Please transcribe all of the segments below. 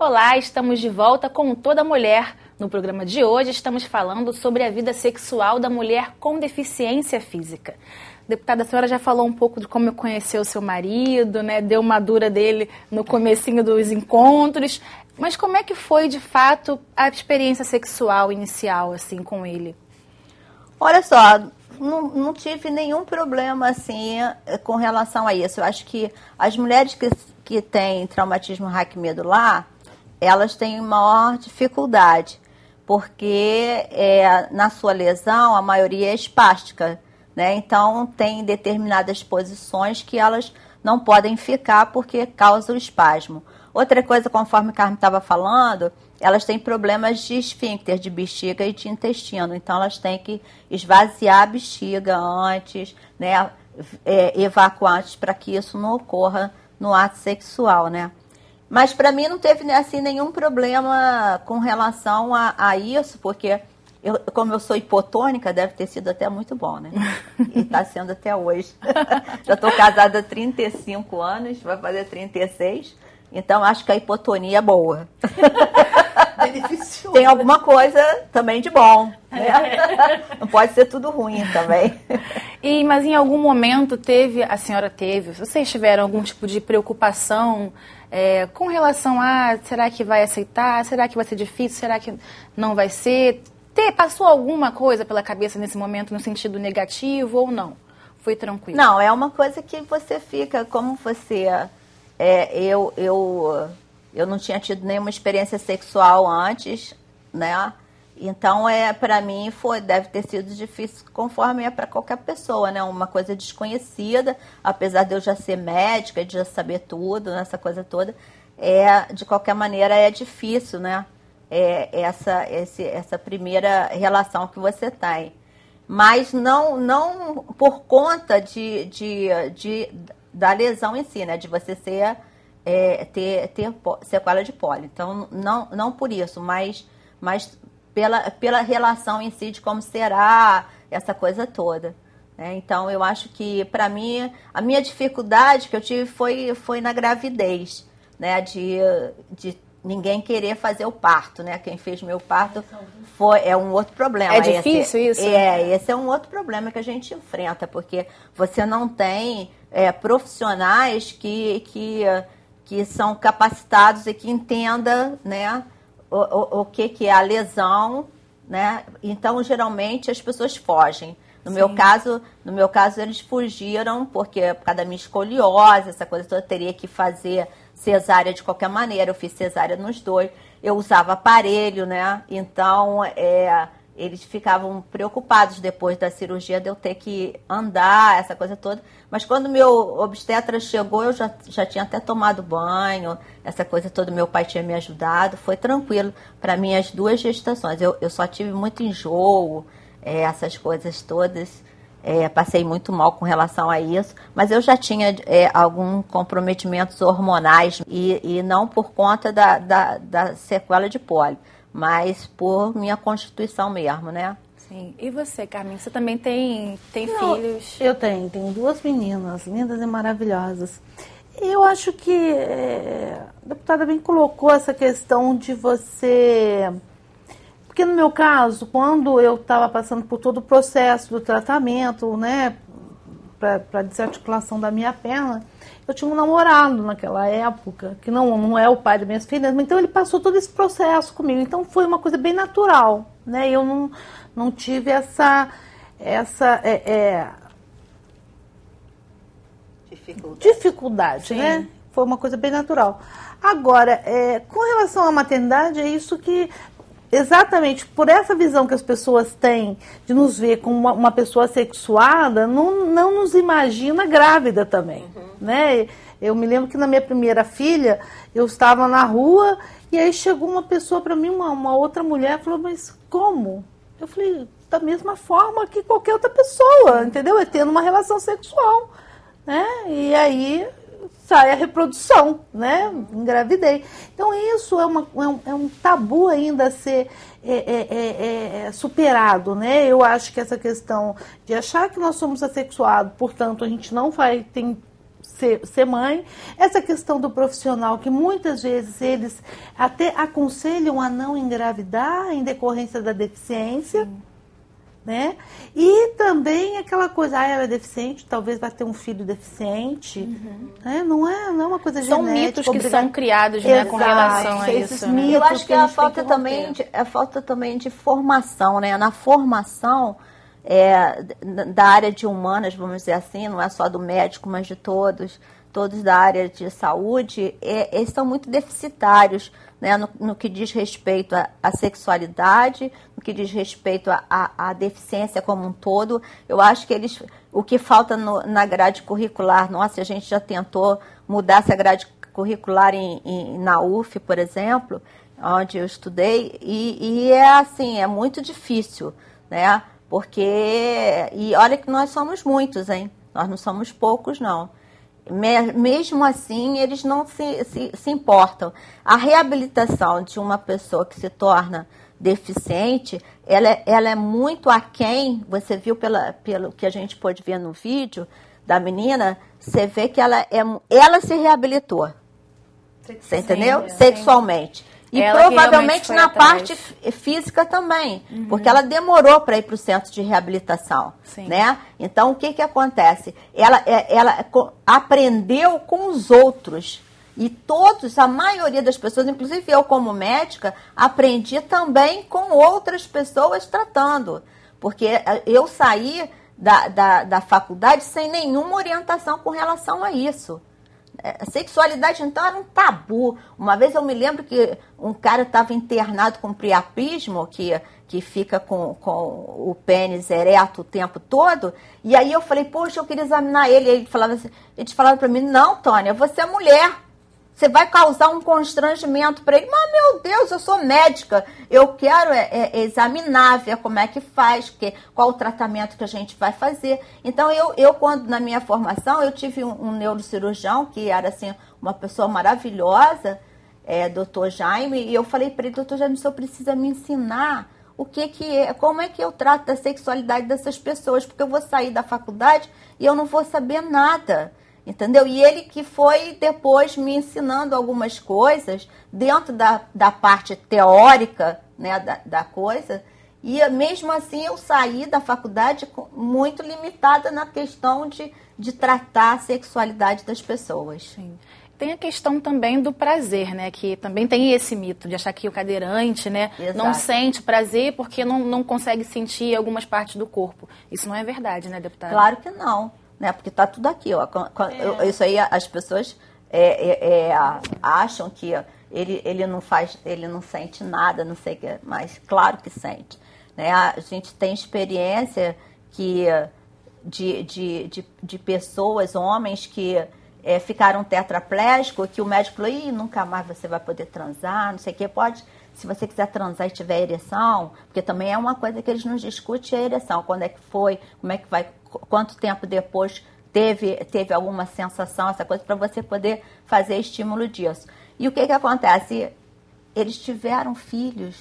Olá, estamos de volta com Toda Mulher. No programa de hoje estamos falando sobre a vida sexual da mulher com deficiência física. Deputada, a senhora já falou um pouco de como conheceu o seu marido, né? Deu uma dura dele no comecinho dos encontros. Mas como é que foi, de fato, a experiência sexual inicial, assim, com ele? Olha só, não tive nenhum problema, assim, com relação a isso. Eu acho que as mulheres que têm traumatismo raquimedular, elas têm maior dificuldade, porque na sua lesão, a maioria é espástica, né? Então, tem determinadas posições que elas não podem ficar porque causa o espasmo. Outra coisa, conforme a Carmen estava falando, elas têm problemas de esfíncter, de bexiga e de intestino. Então, elas têm que esvaziar a bexiga antes, né? Evacuar antes, para que isso não ocorra no ato sexual, né? Mas, para mim, não teve assim, nenhum problema com relação a isso, porque... como eu sou hipotônica, deve ter sido até muito bom, né? E está sendo até hoje. Já estou casada há 35 anos, vai fazer 36. Então, acho que a hipotonia é boa. Tem alguma coisa também de bom, né? Não pode ser tudo ruim também. Mas em algum momento vocês tiveram algum tipo de preocupação com relação a será que vai aceitar? Será que vai ser difícil? Será que não vai ser? Passou alguma coisa pela cabeça nesse momento no sentido negativo ou não? Foi tranquilo? Não, é uma coisa que você fica, como você... eu não tinha tido nenhuma experiência sexual antes, né? Então, para mim, deve ter sido difícil, conforme é para qualquer pessoa, né? Uma coisa desconhecida, apesar de eu já ser médica, de já saber tudo, nessa coisa toda, de qualquer maneira é difícil, né? Essa primeira relação que você tem. Mas não por conta da lesão em si, né? De você ter sequela de pólipo. Então, não por isso, mas pela relação em si, de como será essa coisa toda. Então, eu acho que, para mim, a minha dificuldade que eu tive foi na gravidez, né? De ninguém querer fazer o parto, né? Quem fez meu parto é um outro problema. É difícil isso? Esse é um outro problema que a gente enfrenta, porque você não tem profissionais que são capacitados e que entendam, né, o que é a lesão, né? Então, geralmente, as pessoas fogem. No meu caso, eles fugiram por causa da minha escoliose, essa coisa toda, teria que fazer cesárea de qualquer maneira. Eu fiz cesárea nos dois. Eu usava aparelho, né? Então, eles ficavam preocupados depois da cirurgia de eu ter que andar, essa coisa toda. Mas quando meu obstetra chegou, eu já tinha até tomado banho, essa coisa toda, meu pai tinha me ajudado. Foi tranquilo para mim as 2 gestações. Eu só tive muito enjoo, essas coisas todas, passei muito mal com relação a isso, mas eu já tinha alguns comprometimentos hormonais e não por conta da sequela de pólipo, mas por minha constituição mesmo, né? Sim. E você, Carmen, você também tem filhos? Eu tenho 2 meninas, lindas e maravilhosas. Eu acho que a deputada bem colocou essa questão de você... Porque no meu caso, quando eu estava passando por todo o processo do tratamento, né, para desarticulação da minha perna, eu tinha um namorado naquela época, que não é o pai das minhas filhas, então ele passou todo esse processo comigo. Então foi uma coisa bem natural, né? Eu não tive essa dificuldade, né? Foi uma coisa bem natural. Agora, com relação à maternidade, é isso que... Exatamente, por essa visão que as pessoas têm de nos ver como uma pessoa sexuada, não nos imagina grávida também, né? Eu me lembro que na minha primeira filha, eu estava na rua e aí chegou uma pessoa para mim, uma outra mulher, falou, mas como? Eu falei, da mesma forma que qualquer outra pessoa, entendeu? É tendo uma relação sexual, né? E aí... sai a reprodução, né? Engravidei. Então, isso é um tabu ainda a ser superado, né? Eu acho que essa questão de achar que nós somos assexuados, portanto, a gente não vai ser mãe, essa questão do profissional, que muitas vezes eles até aconselham a não engravidar em decorrência da deficiência, né? E também aquela coisa, ela é deficiente, talvez vai ter um filho deficiente, né? Não é uma coisa genética. São mitos que são criados, né, com relação a isso. Né? Eu acho que a falta também de formação, né? Na formação da área de humanas, vamos dizer assim, não é só do médico, mas de todos da área de saúde, eles são muito deficitários, né, no que diz respeito à sexualidade, no que diz respeito à deficiência como um todo. Eu acho que o que falta na grade curricular, nossa, a gente já tentou mudar essa grade curricular na UF, por exemplo, onde eu estudei, e é assim, é muito difícil, né? Porque, e olha que nós somos muitos, hein? Nós não somos poucos, não. Mesmo assim, eles não se importam. A reabilitação de uma pessoa que se torna deficiente, ela é muito aquém. Você viu pelo que a gente pôde ver no vídeo da menina, você vê que ela se reabilitou. Você entendeu? Sexualmente. E ela provavelmente na parte física também, porque ela demorou para ir para o centro de reabilitação, né? Então, o que acontece? Ela aprendeu com os outros. E a maioria das pessoas, inclusive eu como médica, aprendi também com outras pessoas tratando. Porque eu saí da faculdade sem nenhuma orientação com relação a isso. A sexualidade, então, era um tabu. Uma vez eu me lembro que um cara estava internado com priapismo, que fica com o pênis ereto o tempo todo, e aí eu falei, poxa, eu queria examinar ele. E eles falavam para mim, não, Tônia, você é mulher. Você vai causar um constrangimento para ele. Mas, meu Deus, eu sou médica. Eu quero examinar, ver como é que faz, qual o tratamento que a gente vai fazer. Então, eu quando na minha formação, eu tive um neurocirurgião, que era assim, uma pessoa maravilhosa, Dr. Jaime, e eu falei para ele, Dr. Jaime, o senhor precisa me ensinar como é que eu trato da sexualidade dessas pessoas, porque eu vou sair da faculdade e eu não vou saber nada. Entendeu? E ele que foi depois me ensinando algumas coisas dentro da parte teórica, né, da coisa. E mesmo assim eu saí da faculdade muito limitada na questão de tratar a sexualidade das pessoas. Sim. Tem a questão também do prazer, né? Que também tem esse mito de achar que o cadeirante, né, não sente prazer porque não consegue sentir algumas partes do corpo. Isso não é verdade, né, deputada? Claro que não. Né? Porque está tudo aqui, ó. Isso aí as pessoas acham que ele não sente nada, não sei o que, mas claro que sente. Né? A gente tem experiência de pessoas, homens que ficaram tetraplégicos, que o médico falou, nunca mais você vai poder transar, não sei o que, se você quiser transar e tiver ereção, porque também é uma coisa que eles não discutem, a ereção, quando é que foi, como é que vai, quanto tempo depois teve alguma sensação, essa coisa, para você poder fazer estímulo disso. E o que acontece? Eles tiveram filhos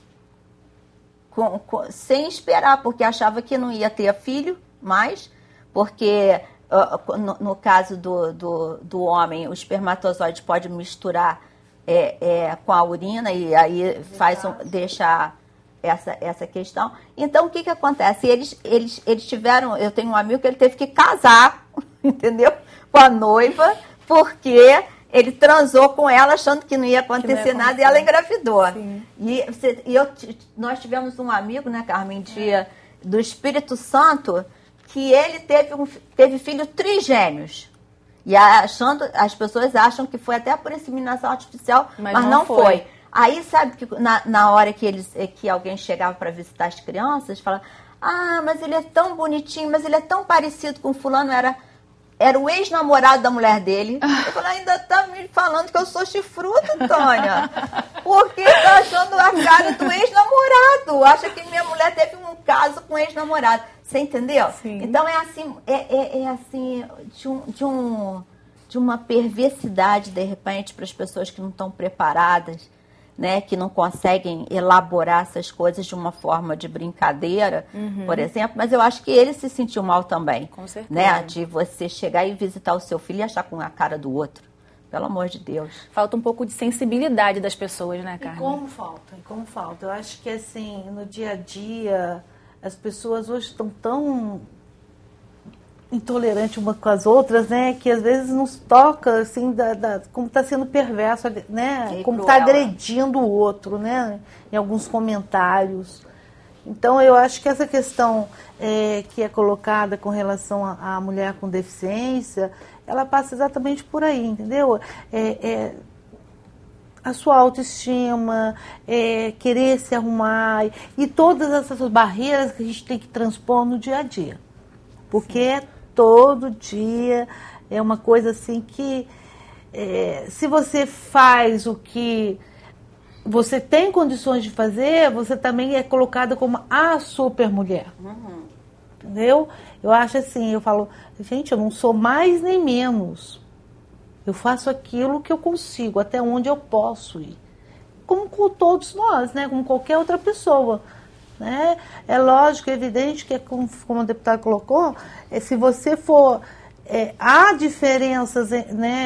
sem esperar, porque achava que não ia ter filho mais, porque no caso do homem, o espermatozoide pode misturar com a urina e aí deixa essa questão. Então, o que acontece? Eles tiveram... Eu tenho um amigo que ele teve que casar, entendeu? Com a noiva, porque ele transou com ela achando que não ia acontecer nada e ela engravidou. Sim. Nós tivemos um amigo, né, Carmen, do Espírito Santo, que ele teve filho trigêmeos. E as pessoas acham que foi até por inseminação artificial, mas não foi. Aí, sabe que na hora que alguém chegava para visitar as crianças, falava, mas ele é tão bonitinho, mas ele é tão parecido com fulano, era o ex-namorado da mulher dele. Eu falei, ainda tá me falando que eu sou chifruta, Tônia. Porque tá achando a cara do ex-namorado. Acha que minha mulher teve um caso com ex-namorado. Você entendeu? Sim. Então é assim, de uma perversidade, de repente, para as pessoas que não estão preparadas, né, que não conseguem elaborar essas coisas de uma forma de brincadeira, por exemplo, mas eu acho que ele se sentiu mal também. Com certeza. Né, de você chegar e visitar o seu filho e achar com a cara do outro. Pelo amor de Deus. Falta um pouco de sensibilidade das pessoas, né, Carmen? E como falta? Eu acho que, assim, no dia a dia, as pessoas hoje estão tão intolerantes umas com as outras, né? Que às vezes nos toca, assim, como está sendo perverso, né? Como está agredindo o outro, né? Em alguns comentários. Então, eu acho que essa questão que é colocada com relação à mulher com deficiência, ela passa exatamente por aí, entendeu? A sua autoestima, querer se arrumar e todas essas barreiras que a gente tem que transpor no dia a dia. Porque todo dia é uma coisa assim que, se você faz o que você tem condições de fazer, você também é colocada como a super mulher. Entendeu? Eu acho assim, eu falo, gente, eu não sou mais nem menos. Eu faço aquilo que eu consigo, até onde eu posso ir. Como com todos nós, né? Como qualquer outra pessoa. Né? É lógico, é evidente que, como a deputada colocou, se você for... há diferenças, né,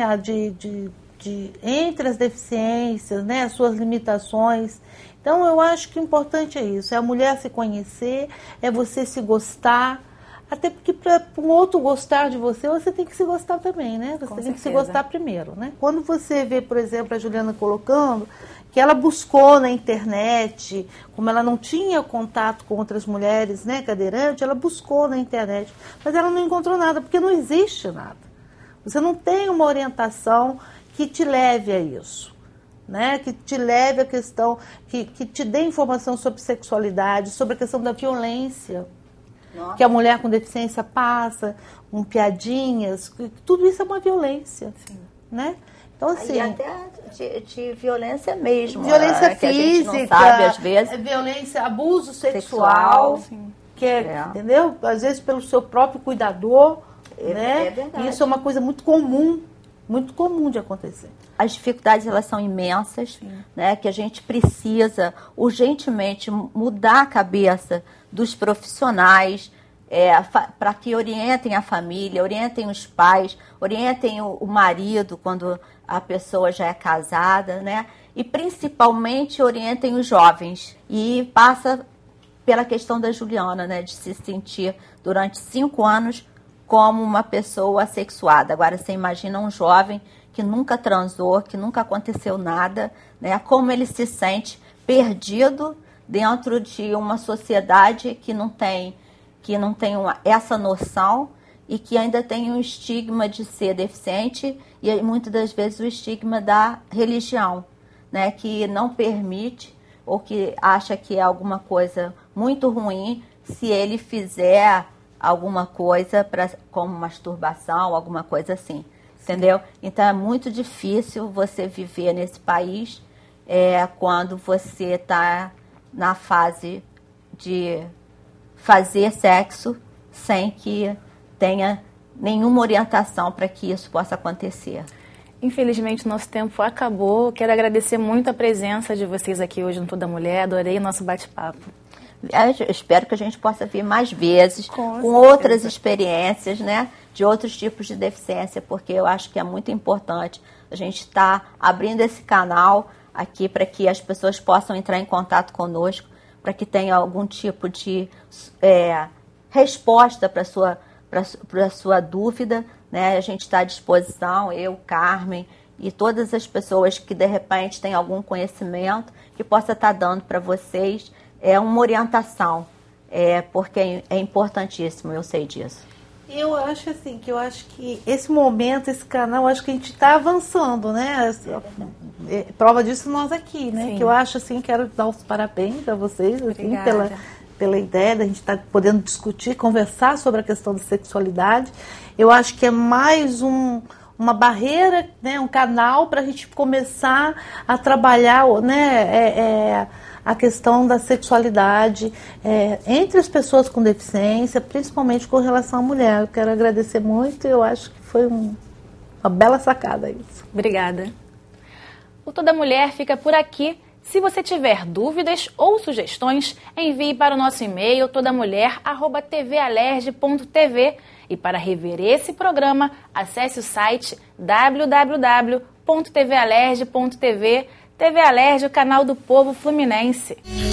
entre as deficiências, né, as suas limitações. Então, eu acho que o importante é isso, é a mulher se conhecer, é você se gostar, até porque para um outro gostar de você, você tem que se gostar também, né? Você tem que se gostar primeiro, né? Quando você vê, por exemplo, a Juliana colocando que ela buscou na internet, como ela não tinha contato com outras mulheres, né, cadeirantes, ela buscou na internet, mas ela não encontrou nada, porque não existe nada. Você não tem uma orientação que te leve a isso, né? Que te leve a questão, que te dê informação sobre sexualidade, sobre a questão da violência. Nossa. Que a mulher com deficiência passa, com piadinhas, tudo isso é uma violência. Sim. Né? Então, assim, e até de violência mesmo. Violência física, que a gente não sabe, às vezes. Violência, abuso sexual que entendeu? Às vezes pelo seu próprio cuidador. Né? E isso é uma coisa muito comum de acontecer. As dificuldades, elas são imensas, né? Que a gente precisa urgentemente mudar a cabeça dos profissionais para que orientem a família, orientem os pais, orientem o marido quando a pessoa já é casada, né? E principalmente orientem os jovens. E passa pela questão da Juliana, né? De se sentir durante 5 anos como uma pessoa assexuada. Agora, você imagina um jovem que nunca transou, que nunca aconteceu nada, né? Como ele se sente perdido dentro de uma sociedade que não tem essa noção e que ainda tem um estigma de ser deficiente e muitas das vezes o estigma da religião, né? Que não permite ou que acha que é alguma coisa muito ruim se ele fizer alguma coisa como masturbação, alguma coisa assim, entendeu? Então é muito difícil você viver nesse país quando você está na fase de fazer sexo sem que tenha nenhuma orientação para que isso possa acontecer. Infelizmente, nosso tempo acabou. Quero agradecer muito a presença de vocês aqui hoje no Toda Mulher. Adorei o nosso bate-papo. Eu espero que a gente possa vir mais vezes com outras experiências, né, de outros tipos de deficiência, porque eu acho que é muito importante a gente estar abrindo esse canal aqui para que as pessoas possam entrar em contato conosco, para que tenha algum tipo de resposta para a sua dúvida, né? A gente está à disposição, eu, Carmen e todas as pessoas que de repente têm algum conhecimento que possa estar dando para vocês uma orientação, porque é importantíssimo, eu sei disso. Eu acho assim, que esse momento, esse canal, acho que a gente está avançando, né? Prova disso nós aqui, né? Sim. Que eu acho assim, quero dar os parabéns a vocês, assim, pela ideia da gente estar podendo discutir, conversar sobre a questão da sexualidade. Eu acho que é mais uma barreira, né? Um canal para a gente começar a trabalhar, né? A questão da sexualidade entre as pessoas com deficiência, principalmente com relação à mulher. Eu quero agradecer muito e eu acho que foi uma bela sacada isso. Obrigada. O Toda Mulher fica por aqui. Se você tiver dúvidas ou sugestões, envie para o nosso e-mail todamulher@tvalerj.tv e para rever esse programa, acesse o site www.tvalerj.tv. TV Alerj, o canal do povo fluminense.